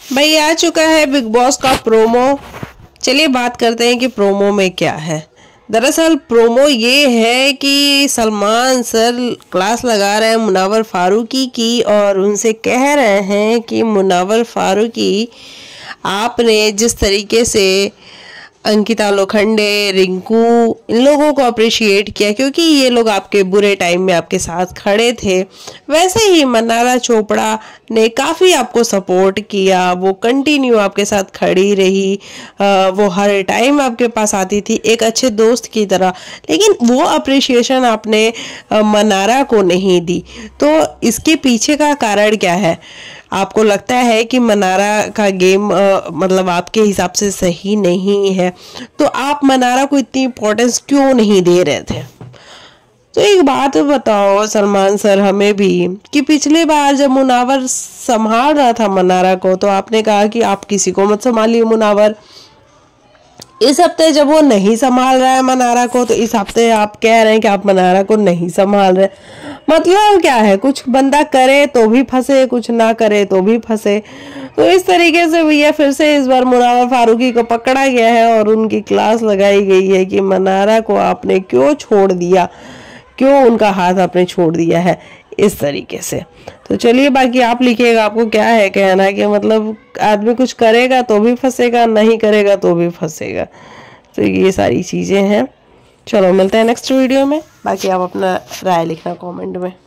भाई आ चुका है बिग बॉस का प्रोमो। चलिए बात करते हैं कि प्रोमो में क्या है। दरअसल प्रोमो ये है कि सलमान सर क्लास लगा रहे हैं मुनव्वर फारूकी की और उनसे कह रहे हैं कि मुनव्वर फारूकी, आपने जिस तरीके से अंकिता लोखंडे, रिंकू, इन लोगों को अप्रिशिएट किया क्योंकि ये लोग आपके बुरे टाइम में आपके साथ खड़े थे, वैसे ही मन्नारा चोपड़ा ने काफ़ी आपको सपोर्ट किया। वो कंटिन्यू आपके साथ खड़ी रही, वो हर टाइम आपके पास आती थी एक अच्छे दोस्त की तरह, लेकिन वो अप्रिशिएशन आपने मन्नारा को नहीं दी। तो इसके पीछे का कारण क्या है? आपको लगता है कि मन्नारा का गेम मतलब आपके हिसाब से सही नहीं है, तो आप मन्नारा को इतनी इम्पोर्टेंस क्यों नहीं दे रहे थे? तो एक बात बताओ सलमान सर हमें भी, कि पिछले बार जब मुनव्वर संभाल रहा था मन्नारा को तो आपने कहा कि आप किसी को मत संभालिए मुनव्वर। इस हफ्ते जब वो नहीं संभाल रहा है मन्नारा को, तो इस हफ्ते आप कह रहे हैं कि आप मन्नारा को नहीं संभाल रहे। मतलब क्या है? कुछ बंदा करे तो भी फंसे, कुछ ना करे तो भी फंसे। तो इस तरीके से भैया फिर से इस बार मुनव्वर फारूकी को पकड़ा गया है और उनकी क्लास लगाई गई है कि मन्नारा को आपने क्यों छोड़ दिया, क्यों उनका हाथ आपने छोड़ दिया है इस तरीके से। तो चलिए बाकी आप लिखिएगा, आपको क्या है कहना कि मतलब आदमी कुछ करेगा तो भी फंसेगा, नहीं करेगा तो भी फंसेगा। तो ये सारी चीज़ें हैं। चलो मिलते हैं नेक्स्ट वीडियो में, बाकी आप अपना राय लिखना कमेंट में।